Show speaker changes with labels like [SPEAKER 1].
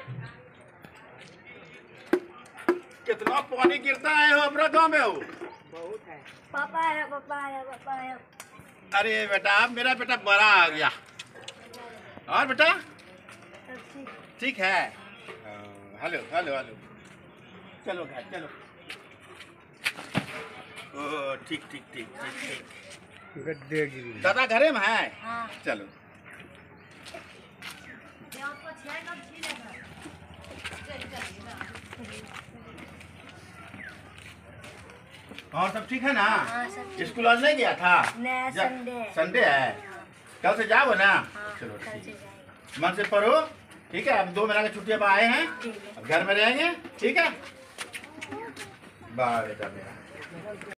[SPEAKER 1] कितना पानी गिरता है हो अपना गाँव में हो?
[SPEAKER 2] बहुत है।
[SPEAKER 3] पापा है, पापा है, पापा है।
[SPEAKER 1] अरे बेटा, अब मेरा बेटा बड़ा आ गया। और बेटा ठीक है। हेलो हेलो हेलो, चलो घर चलो। ओ ठीक ठीक ठीक ठीक ठीक।
[SPEAKER 2] गड्ढे गिरी।
[SPEAKER 1] दादा घरे में है?
[SPEAKER 3] हाँ।
[SPEAKER 1] चलो। और सब ठीक है ना?
[SPEAKER 3] हाँ, सब ठीक।
[SPEAKER 1] स्कूल आज नहीं गया था?
[SPEAKER 3] नहीं, संडे।
[SPEAKER 1] संडे है। कल से जाओ ना?
[SPEAKER 3] हाँ,
[SPEAKER 1] चलो
[SPEAKER 3] कल से
[SPEAKER 1] ठीक।
[SPEAKER 3] जाएंगे।
[SPEAKER 1] मन से पढ़ो, ठीक है? अब 2 महीना की छुट्टी अब आए हैं,
[SPEAKER 3] ठीक है।
[SPEAKER 1] अब घर में रहेंगे, ठीक है? बाय बेटा मेरा।